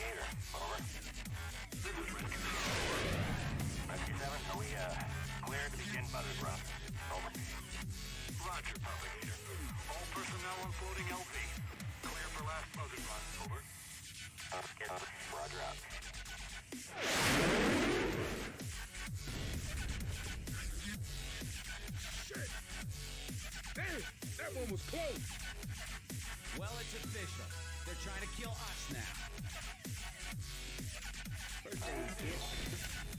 Gator. Over. This is Red Control. Rescue 7, are we, clear to begin buzzard run? Over. Roger, Propagator. All personnel on floating LV. Clear for last buzzard run. Over. Roger out. Shit! Damn! That one was close! Well, it's official. They're trying to kill us now. First aid kit.